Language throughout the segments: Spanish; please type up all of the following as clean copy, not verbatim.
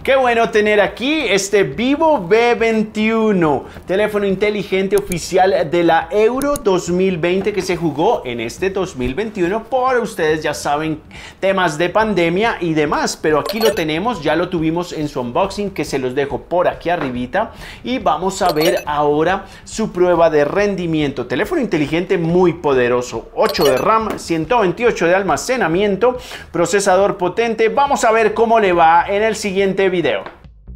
Qué bueno tener aquí este Vivo V21, teléfono inteligente oficial de la Euro 2020 que se jugó en este 2021 por ustedes ya saben temas de pandemia y demás, pero aquí lo tenemos, ya lo tuvimos en su unboxing que se los dejo por aquí arribita y vamos a ver ahora su prueba de rendimiento. Teléfono inteligente muy poderoso, 8 de RAM, 128 de almacenamiento, procesador potente. Vamos a ver cómo le va en el siguiente video.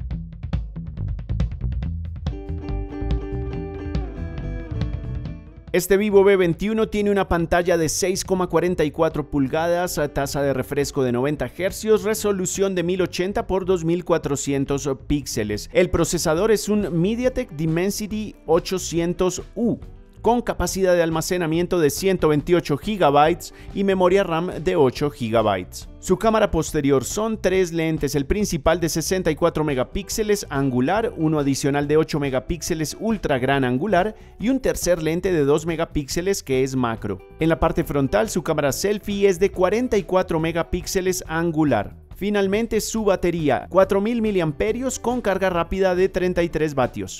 Este Vivo V21 tiene una pantalla de 6,44 pulgadas, tasa de refresco de 90 Hz, resolución de 1080 x 2400 píxeles. El procesador es un MediaTek Dimensity 800U. Con capacidad de almacenamiento de 128 GB y memoria RAM de 8 GB. Su cámara posterior son 3 lentes, el principal de 64 megapíxeles angular, uno adicional de 8 megapíxeles ultra gran angular y un tercer lente de 2 megapíxeles que es macro. En la parte frontal su cámara selfie es de 44 megapíxeles angular. Finalmente su batería, 4000 mAh con carga rápida de 33 vatios.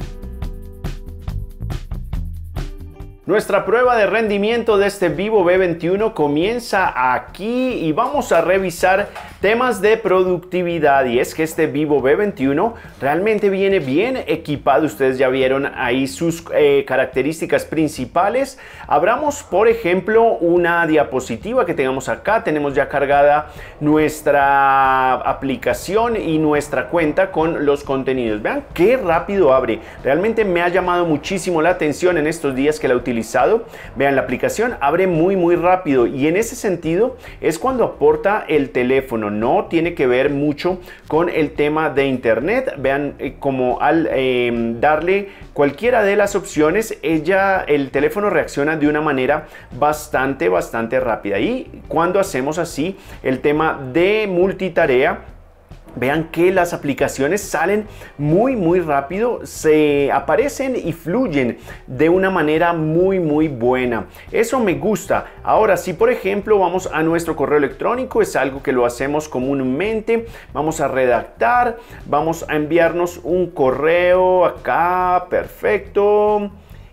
Nuestra prueba de rendimiento de este Vivo V21 comienza aquí y vamos a revisar temas de productividad, y es que este Vivo V21 realmente viene bien equipado. Ustedes ya vieron ahí sus características principales. Abramos por ejemplo una diapositiva que tengamos acá, tenemos ya cargada nuestra aplicación y nuestra cuenta con los contenidos. Vean qué rápido abre, realmente me ha llamado muchísimo la atención en estos días que la utilizo. Vean, la aplicación abre muy rápido y en ese sentido es cuando aporta el teléfono, no tiene que ver mucho con el tema de internet. Vean como al darle cualquiera de las opciones, el teléfono reacciona de una manera bastante rápida, y cuando hacemos así el tema de multitarea, vean que las aplicaciones salen muy rápido, se aparecen y fluyen de una manera muy buena. Eso me gusta. Ahora, si por ejemplo vamos a nuestro correo electrónico, es algo que lo hacemos comúnmente, vamos a redactar, vamos a enviarnos un correo acá, perfecto.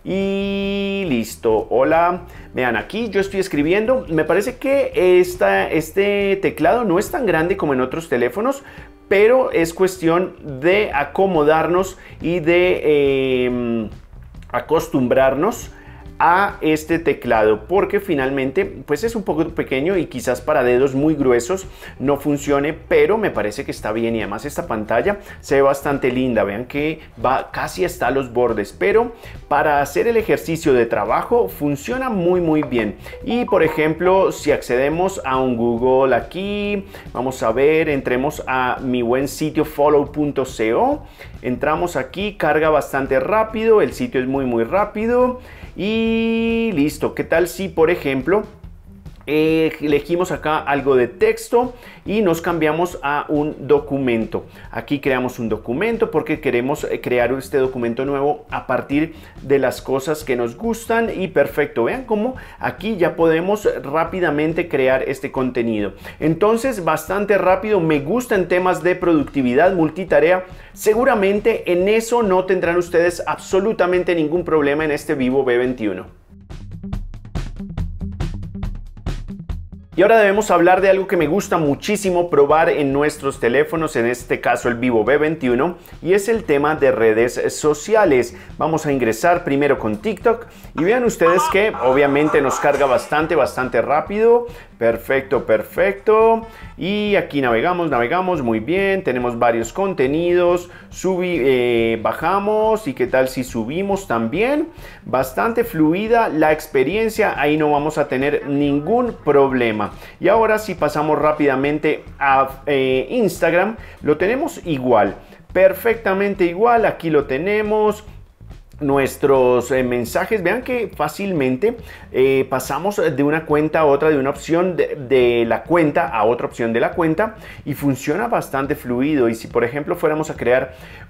Y listo, hola, vean aquí yo estoy escribiendo, me parece que este teclado no es tan grande como en otros teléfonos, pero es cuestión de acomodarnos y de acostumbrarnos a este teclado, porque finalmente pues es un poco pequeño y quizás para dedos muy gruesos no funcione, pero me parece que está bien, y además esta pantalla se ve bastante linda. Vean que va casi hasta los bordes, pero para hacer el ejercicio de trabajo funciona muy bien. Y por ejemplo, si accedemos a un Google aquí, vamos a ver, entremos a mi buen sitio follow.co, entramos aquí, carga bastante rápido, el sitio es muy rápido. Y listo. ¿Qué tal si por ejemplo elegimos acá algo de texto y nos cambiamos a un documento? Aquí creamos un documento porque queremos crear este documento nuevo a partir de las cosas que nos gustan, y perfecto. Vean cómo aquí ya podemos rápidamente crear este contenido. Entonces bastante rápido, me gusta en temas de productividad, multitarea. Seguramente en eso no tendrán ustedes absolutamente ningún problema en este Vivo V21. Y ahora debemos hablar de algo que me gusta muchísimo probar en nuestros teléfonos, en este caso el Vivo V21, y es el tema de redes sociales. Vamos a ingresar primero con TikTok y vean ustedes que obviamente nos carga bastante rápido. Perfecto. Y aquí navegamos muy bien, tenemos varios contenidos, bajamos, y qué tal si subimos también. Bastante fluida la experiencia, ahí no vamos a tener ningún problema. Y ahora si pasamos rápidamente a Instagram, lo tenemos igual, perfectamente igual. Aquí lo tenemos, nuestros mensajes. Vean que fácilmente pasamos de una cuenta a otra, de una opción de la cuenta a otra opción de la cuenta, y funciona bastante fluido. Y si por ejemplo fuéramos a crear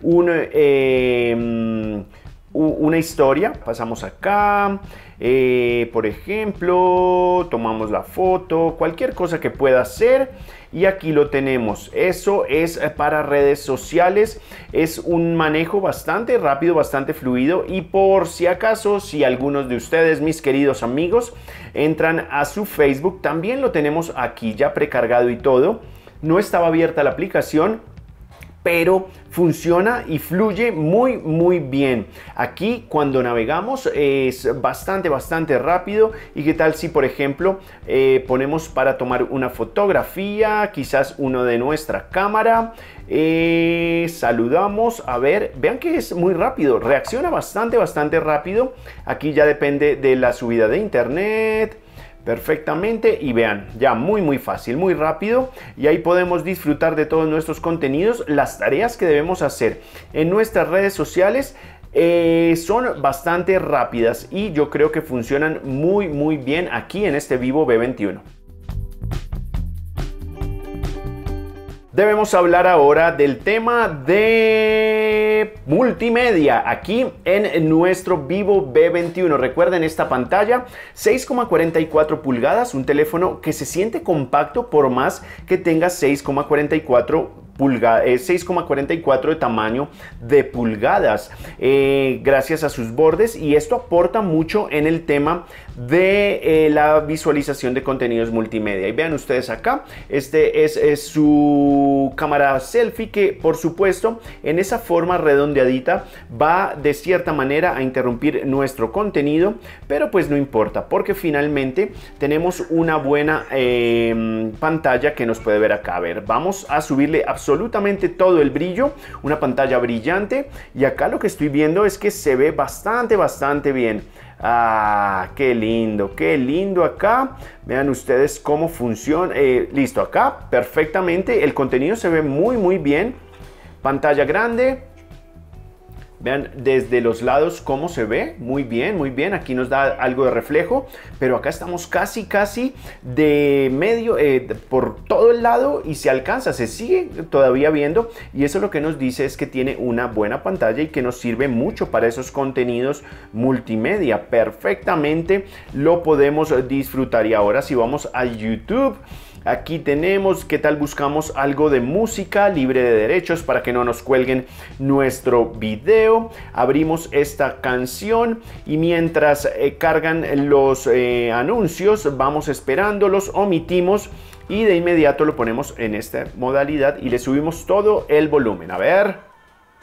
una historia, pasamos acá, por ejemplo, tomamos la foto, cualquier cosa que pueda hacer, y aquí lo tenemos. Eso es para redes sociales. Es un manejo bastante rápido, bastante fluido, y por si acaso, si algunos de ustedes, mis queridos amigos, entran a su Facebook, también lo tenemos aquí ya precargado y todo. No estaba abierta la aplicación, pero funciona y fluye muy bien. Aquí cuando navegamos es bastante rápido. Y qué tal si, por ejemplo, ponemos para tomar una fotografía, quizás uno de nuestra cámara, saludamos, a ver, vean que es muy rápido, reacciona bastante rápido. Aquí ya depende de la subida de internet. Perfectamente, y vean, ya muy fácil, muy rápido, y ahí podemos disfrutar de todos nuestros contenidos. Las tareas que debemos hacer en nuestras redes sociales son bastante rápidas y yo creo que funcionan muy bien aquí en este Vivo V21. Debemos hablar ahora del tema de multimedia aquí en nuestro Vivo V21. Recuerden esta pantalla, 6,44 pulgadas, un teléfono que se siente compacto por más que tenga 6,44 de tamaño de pulgadas, gracias a sus bordes, y esto aporta mucho en el tema de la visualización de contenidos multimedia. Y vean ustedes acá, este es su cámara selfie, que por supuesto en esa forma redondeadita va de cierta manera a interrumpir nuestro contenido, pero pues no importa, porque finalmente tenemos una buena pantalla que nos puede ver acá. A ver, vamos a subirle absolutamente todo el brillo, una pantalla brillante, y acá lo que estoy viendo es que se ve bastante bien. Ah, qué lindo acá. Vean ustedes cómo funciona. Listo, acá perfectamente. El contenido se ve muy bien. Pantalla grande. Vean desde los lados cómo se ve, muy bien. Aquí nos da algo de reflejo, pero acá estamos casi de medio, por todo el lado, y se alcanza, se sigue todavía viendo, y eso lo que nos dice es que tiene una buena pantalla y que nos sirve mucho para esos contenidos multimedia. Perfectamente lo podemos disfrutar. Y ahora si vamos a YouTube, aquí tenemos, ¿qué tal? Buscamos algo de música libre de derechos para que no nos cuelguen nuestro video. Abrimos esta canción y mientras cargan los anuncios, vamos esperando, los omitimos y de inmediato lo ponemos en esta modalidad y le subimos todo el volumen. A ver.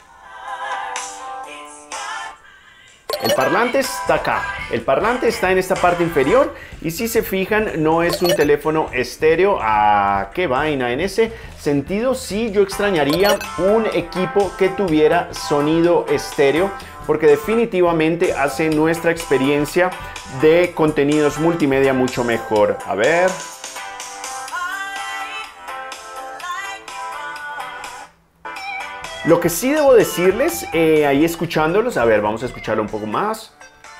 El parlante está acá, el parlante está en esta parte inferior, y si se fijan no es un teléfono estéreo. Ah, qué vaina. En ese sentido sí yo extrañaría un equipo que tuviera sonido estéreo, porque definitivamente hace nuestra experiencia de contenidos multimedia mucho mejor. A ver. Lo que sí debo decirles, ahí escuchándolos, a ver, vamos a escucharlo un poco más.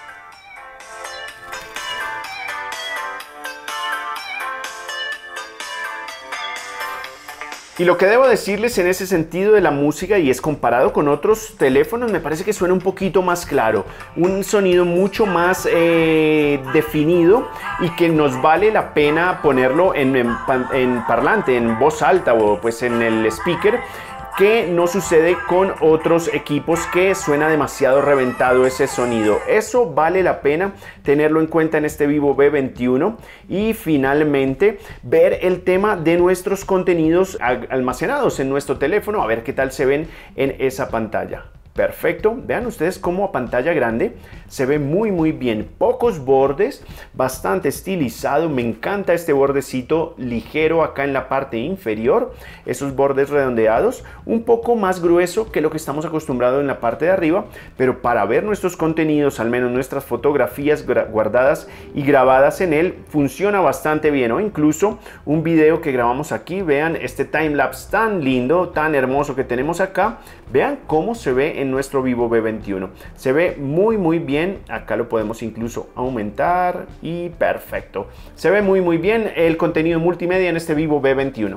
Y lo que debo decirles en ese sentido de la música, y es comparado con otros teléfonos, me parece que suena un poquito más claro, un sonido mucho más definido, y que nos vale la pena ponerlo en parlante, en voz alta o pues en el speaker, que no sucede con otros equipos que suena demasiado reventado ese sonido. Eso vale la pena tenerlo en cuenta en este Vivo V21. Y finalmente ver el tema de nuestros contenidos almacenados en nuestro teléfono, a ver qué tal se ven en esa pantalla. Perfecto, vean ustedes cómo a pantalla grande se ve muy bien, pocos bordes, bastante estilizado. Me encanta este bordecito ligero acá en la parte inferior, esos bordes redondeados, un poco más grueso que lo que estamos acostumbrados en la parte de arriba, pero para ver nuestros contenidos, al menos nuestras fotografías guardadas y grabadas en él, funciona bastante bien. O incluso un video que grabamos aquí, vean este timelapse tan lindo, tan hermoso que tenemos acá, vean cómo se ve en nuestro Vivo V21. Se ve muy bien. Acá lo podemos incluso aumentar y perfecto. Se ve muy bien el contenido multimedia en este Vivo V21.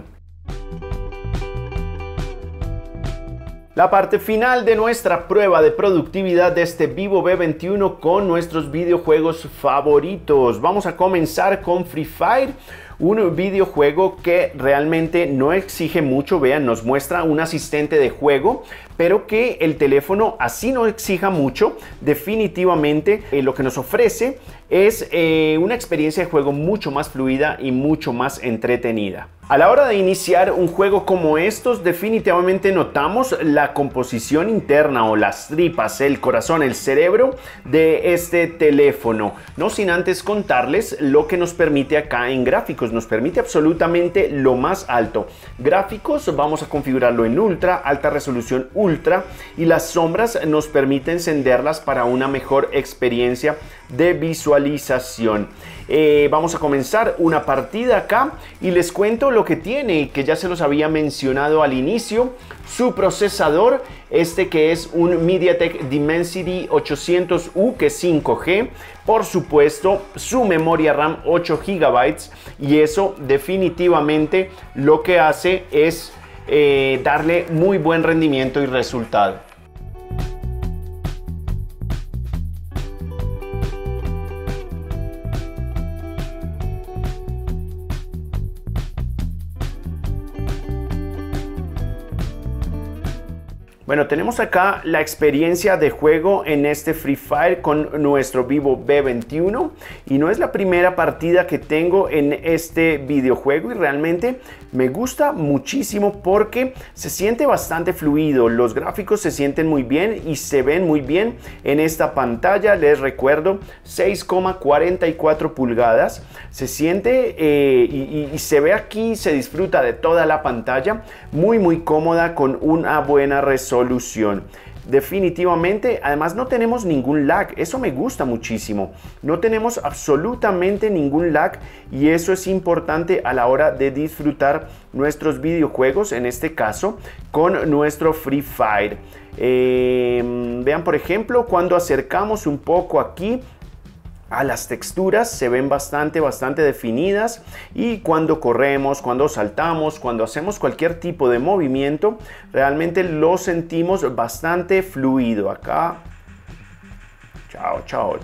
La parte final de nuestra prueba de productividad de este Vivo V21 con nuestros videojuegos favoritos. Vamos a comenzar con Free Fire, un videojuego que realmente no exige mucho. Vean, nos muestra un asistente de juego, pero que el teléfono así no exija mucho. Definitivamente lo que nos ofrece es una experiencia de juego mucho más fluida y mucho más entretenida. A la hora de iniciar un juego como estos, definitivamente notamos la composición interna o las tripas, el corazón, el cerebro de este teléfono. No sin antes contarles lo que nos permite acá en gráficos. Nos permite absolutamente lo más alto. Gráficos, vamos a configurarlo en ultra, alta resolución ultra, y las sombras nos permite encenderlas para una mejor experiencia de visualización. Vamos a comenzar una partida acá y les cuento lo que tiene, que ya se los había mencionado al inicio. Su procesador, que es un MediaTek Dimensity 800U, que es 5G. Por supuesto, su memoria RAM 8 GB, y eso definitivamente lo que hace es darle muy buen rendimiento y resultado. Bueno, tenemos acá la experiencia de juego en este Free Fire con nuestro Vivo V21, y no es la primera partida que tengo en este videojuego y realmente me gusta muchísimo porque se siente bastante fluido. Los gráficos se sienten muy bien y se ven muy bien en esta pantalla. Les recuerdo, 6,44 pulgadas. Se siente y se ve aquí, se disfruta de toda la pantalla, muy cómoda, con una buena resolución. Definitivamente, además no tenemos ningún lag, eso me gusta muchísimo. No tenemos absolutamente ningún lag y eso es importante a la hora de disfrutar nuestros videojuegos, en este caso con nuestro Free Fire. Vean, por ejemplo, cuando acercamos un poco aquí a las texturas, se ven bastante definidas, y cuando corremos, cuando saltamos, cuando hacemos cualquier tipo de movimiento, realmente lo sentimos bastante fluido. Acá, chao.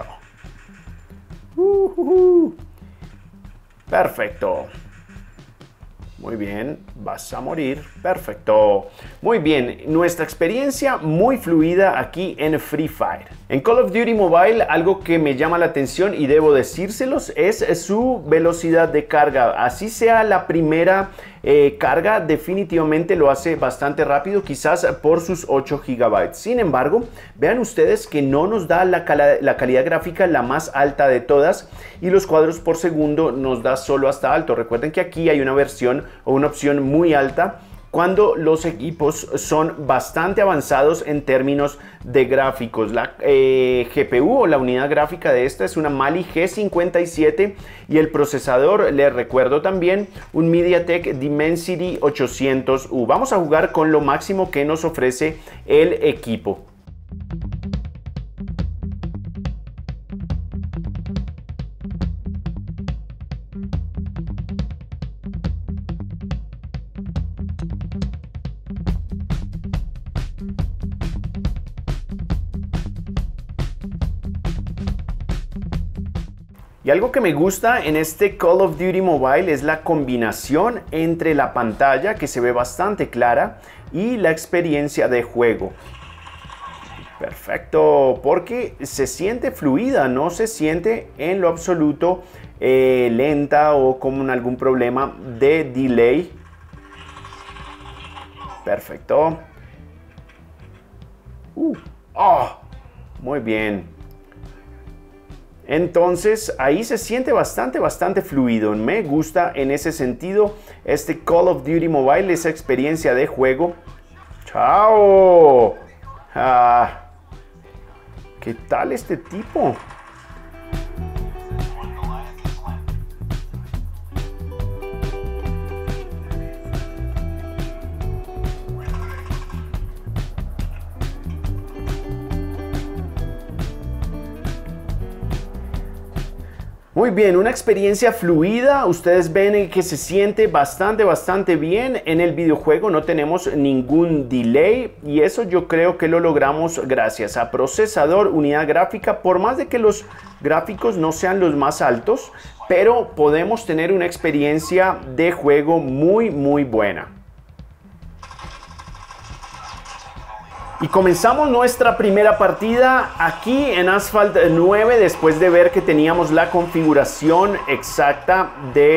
Perfecto. Muy bien, vas a morir. Perfecto. Muy bien, nuestra experiencia muy fluida aquí en Free Fire. En Call of Duty Mobile, algo que me llama la atención y debo decírselos es su velocidad de carga. Así sea la primera carga, definitivamente lo hace bastante rápido, quizás por sus 8 GB. Sin embargo, vean ustedes que no nos da la calidad gráfica la más alta de todas, y los cuadros por segundo nos da solo hasta alto. Recuerden que aquí hay una versión o una opción muy alta cuando los equipos son bastante avanzados en términos de gráficos. La GPU o la unidad gráfica de esta es una Mali G57 y el procesador, les recuerdo también, un MediaTek Dimensity 800U. Vamos a jugar con lo máximo que nos ofrece el equipo. Y algo que me gusta en este Call of Duty Mobile es la combinación entre la pantalla, que se ve bastante clara, y la experiencia de juego. Perfecto, porque se siente fluida, no se siente en lo absoluto lenta o con algún problema de delay. Perfecto. Muy bien. Entonces ahí se siente bastante fluido. Me gusta en ese sentido este Call of Duty Mobile, esa experiencia de juego. ¡Chao! ¿Qué tal este tipo? Muy bien, una experiencia fluida. Ustedes ven que se siente bastante bien en el videojuego. No tenemos ningún delay y eso yo creo que lo logramos gracias a procesador, unidad gráfica. Por más de que los gráficos no sean los más altos, pero podemos tener una experiencia de juego muy buena. Y comenzamos nuestra primera partida aquí en Asphalt 9 después de ver que teníamos la configuración exacta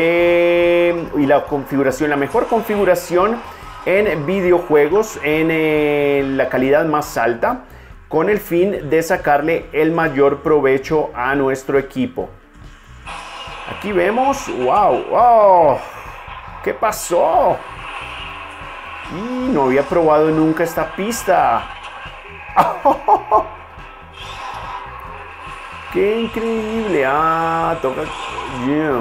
la mejor configuración en videojuegos en la calidad más alta con el fin de sacarle el mayor provecho a nuestro equipo. Aquí vemos, wow, ¿qué pasó? Y no había probado nunca esta pista. ¡Qué increíble! Toca... Yeah.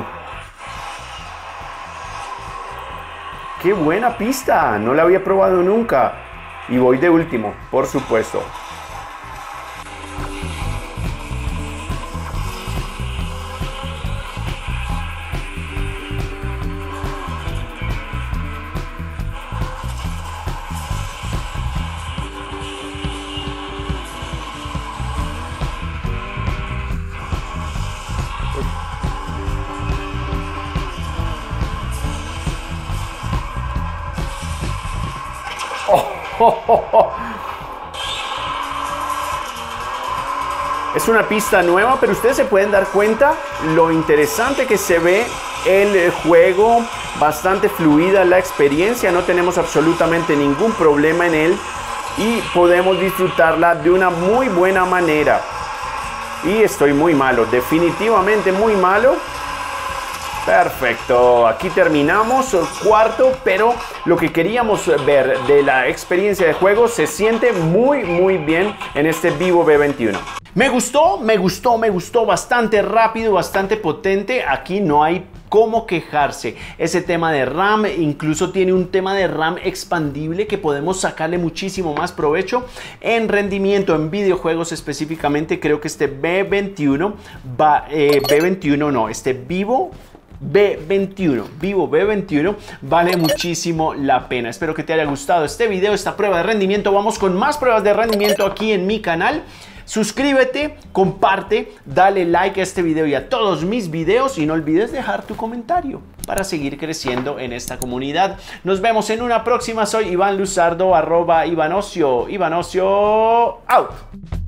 ¡Qué buena pista! No la había probado nunca. Y voy de último, por supuesto. Es una pista nueva, pero ustedes se pueden dar cuenta lo interesante que se ve el juego, bastante fluida la experiencia, no tenemos absolutamente ningún problema en él y podemos disfrutarla de una muy buena manera. Y estoy muy malo, definitivamente muy malo. Perfecto, aquí terminamos el cuarto, pero lo que queríamos ver de la experiencia de juego se siente muy bien en este Vivo V21. Me gustó, bastante rápido, bastante potente. Aquí no hay cómo quejarse. Ese tema de RAM, incluso tiene un tema de RAM expandible que podemos sacarle muchísimo más provecho en rendimiento en videojuegos específicamente. Creo que este este Vivo V21 vale muchísimo la pena. Espero que te haya gustado este video, esta prueba de rendimiento. Vamos con más pruebas de rendimiento aquí en mi canal. Suscríbete, comparte, dale like a este video y a todos mis videos y no olvides dejar tu comentario para seguir creciendo en esta comunidad. Nos vemos en una próxima. Soy Iván Luzardo, @Ivanocio. Ivanocio out.